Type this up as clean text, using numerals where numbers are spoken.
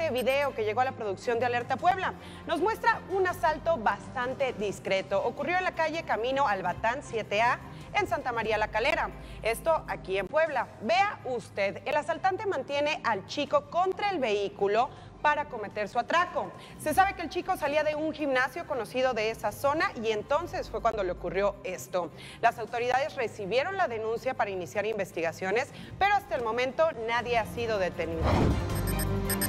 este video que llegó a la producción de Alerta Puebla. Nos muestra un asalto bastante discreto. Ocurrió en la calle Camino Albatán 7A en Santa María la Calera. Esto aquí en Puebla. Vea usted, el asaltante mantiene al chico contra el vehículo para cometer su atraco. Se sabe que el chico salía de un gimnasio conocido de esa zona y entonces fue cuando le ocurrió esto. Las autoridades recibieron la denuncia para iniciar investigaciones, pero hasta el momento nadie ha sido detenido.